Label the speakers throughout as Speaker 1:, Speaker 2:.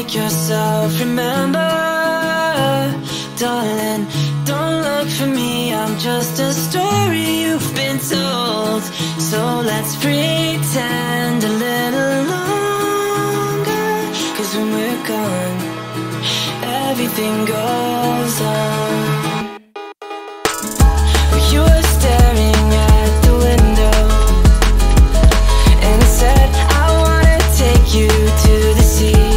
Speaker 1: make yourself remember. Darling, don't look for me, I'm just a story you've been told. So let's pretend a little longer, 'cause when we're gone, everything goes on. You were staring at the window, and I said, I wanna take you to the sea.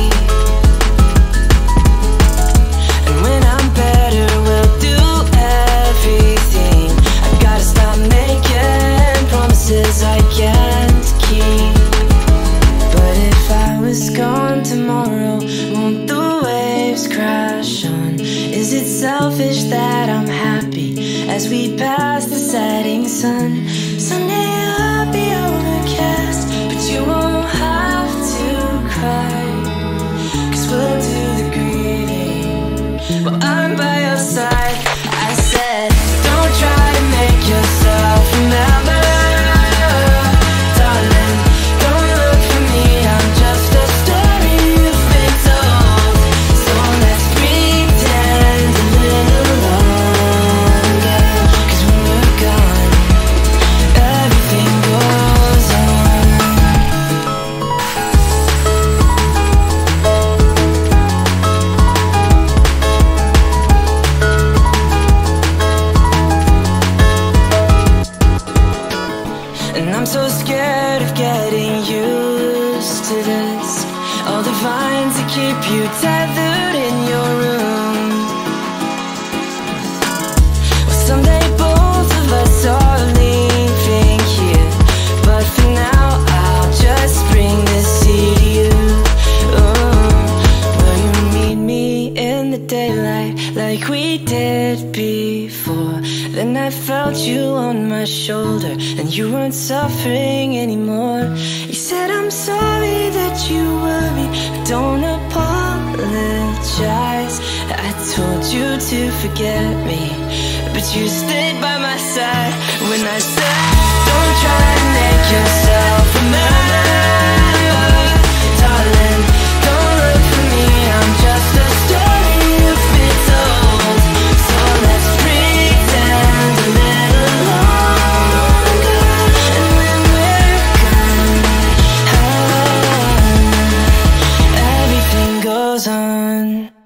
Speaker 1: And when I'm better, we'll do everything. I gotta stop making promises I can't keep. But if I was gone tomorrow, won't the waves crash on? Is it selfish that I'm happy as we pass the setting sun? Someday I'll be overcast, but you won't have to cry, 'cause we'll do the grieving while I'm by your side. I said, don't try to make yourself remember. Darling, don't look for me, I'm just a story you've been told. So let's pretend a little longer, 'cause when we're gone, everything goes on. And I'm so scared of getting used to this, all the vines that keep you tethered in your room. Well, someday both of us are leaving here, but for now I'll just bring this tea to you. Will you meet me in the daylight like we did before? Then I felt you on my shoulder, and you weren't suffering anymore. You said, I'm sorry that you worry, but don't apologize. I told you to forget me, but you stayed by my side when I said, don't try to make yourself remember. Darling, don't look for me, I'm just a story you've been told. So let's pretend a little longer, and when we're gone, everything goes on.